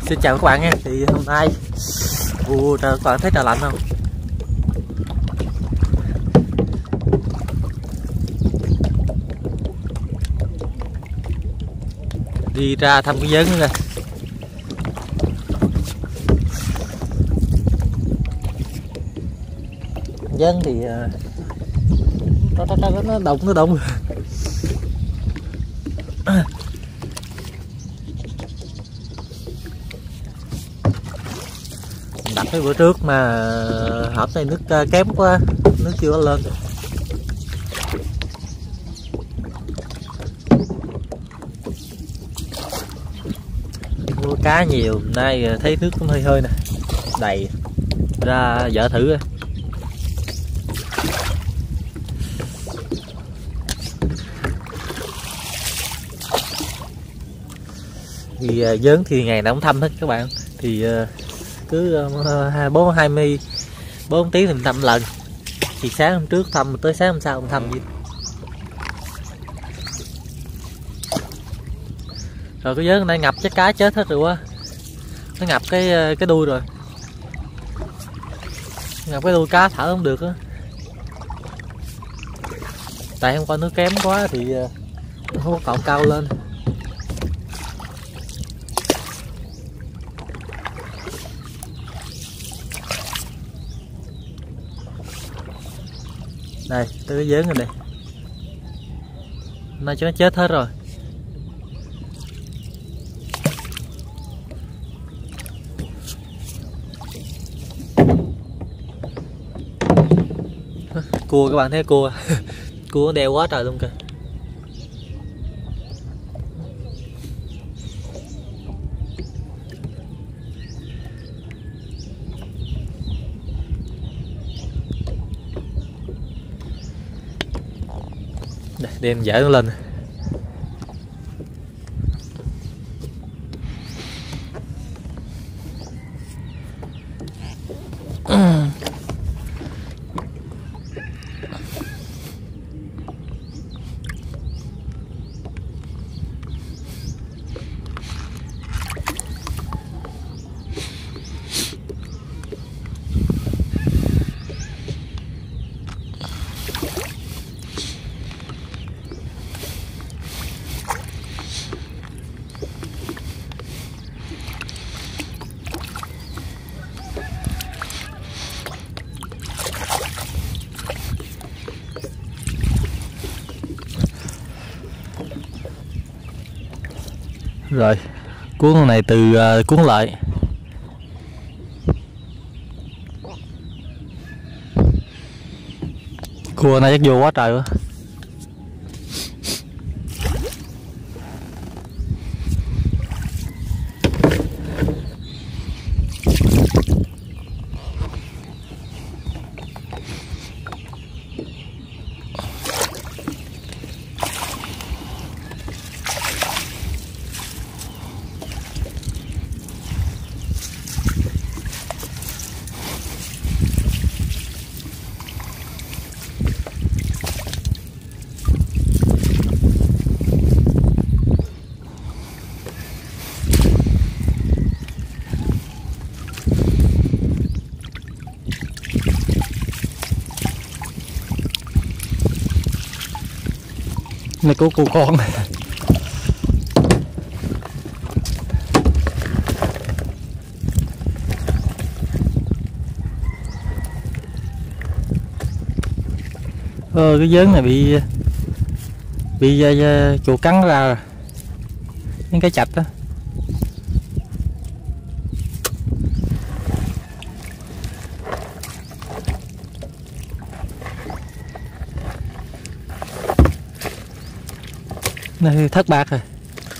Xin chào các bạn nha. Thì hôm nay các bạn thấy trời lạnh không? Đi ra thăm cái giếng nữa nè. Giếng thì nó động. Đặt cái bữa trước mà hổm này nước kém quá, nước chưa có lên. Mua cá nhiều, nay thấy nước cũng hơi hơi nè, đầy, ra vợ thử. Thì giếng thì ngày nào cũng thăm hết các bạn, thì cứ 4 tiếng mình thăm lần. Thì sáng hôm trước thăm, tới sáng hôm sau không thăm gì. Rồi cái giếng này ngập chắc cá chết hết rồi quá, nó ngập cái đuôi rồi, ngập cái đuôi cá thở không được á. Tại hôm qua nước kém quá thì nó không có cọng cao lên. Đây, tới cái giếng rồi đây. Nay cho nó chết hết rồi. Cua các bạn thấy cua. Cua nó đeo quá trời luôn kìa. Đây, đem dỡ nó lên. Rồi cuốn con này từ cuốn lại. Cua này chắc vô quá trời quá. Này của cô con. Cái giếng này bị chuột cắn ra rồi. Những cái chạch đó. Này thất bạc rồi.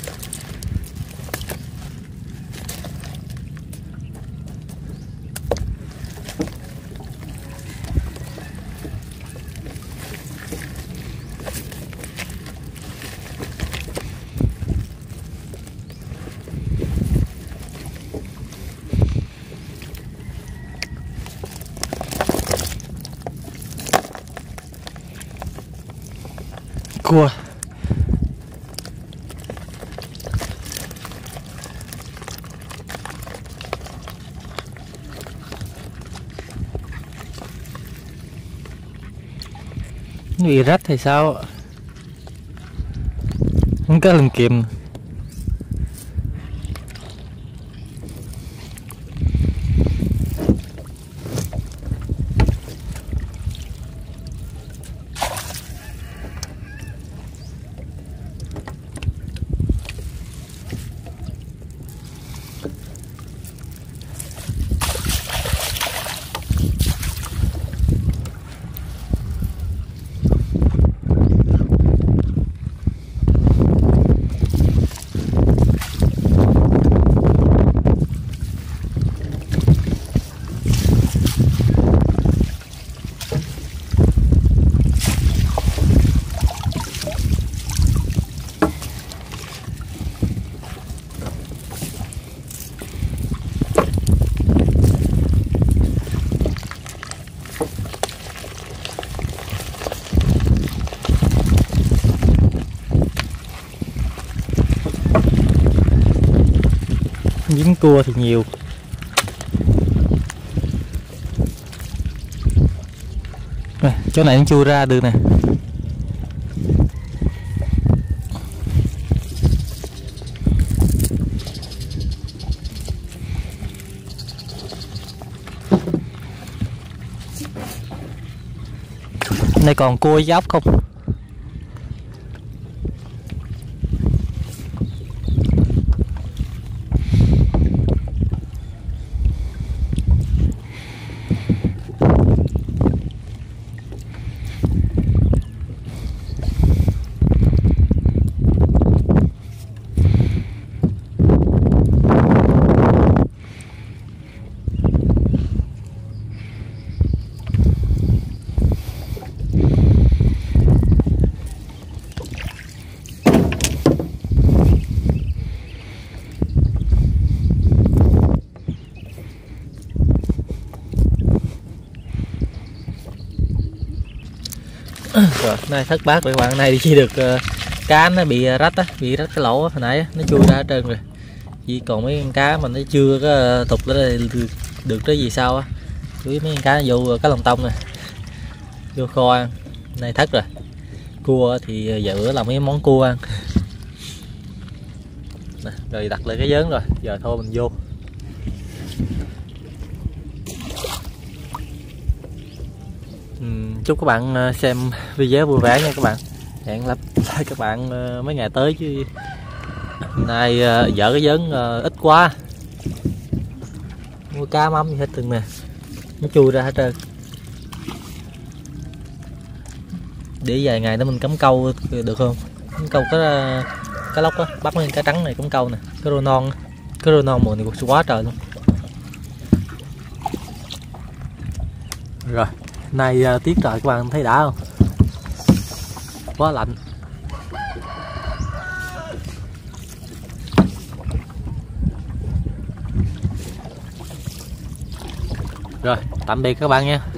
Cua. Nó bị rách hay sao? Không có lần kìm. Dính cua thì nhiều. Nè, chỗ này nó chui ra được nè. Này còn cua với ốc không? Rồi, nay thất bát rồi các bạn. Này thì chỉ được cá nó bị rách á, bị rách cái lỗ hồi nãy nó chui ra hết trơn rồi. Chỉ còn mấy con cá mà nó chưa có thụt được cái gì sau á. Chú ý mấy con cá nó vô cá lồng tông nè, vô kho ăn. Nay thất rồi. Cua thì giờ bữa làm mấy món cua ăn. Nè, rồi đặt lại cái vớn rồi, giờ thôi mình vô. Chúc các bạn xem video vui vẻ nha các bạn. Hẹn gặp lại các bạn mấy ngày tới chứ. Hôm nay dở cái vớn ít quá. Mua cá mắm gì hết từng nè. Nó chui ra hết trơn. Để vài ngày nữa mình cắm câu được không? Cắm câu cá lóc á, bắt lên cá trắng này cắm câu nè, cá rô non. Cá rô non mùa này quá trời luôn. Rồi. Nay tiết trời các bạn thấy đã không? Quá lạnh. Rồi, tạm biệt các bạn nha.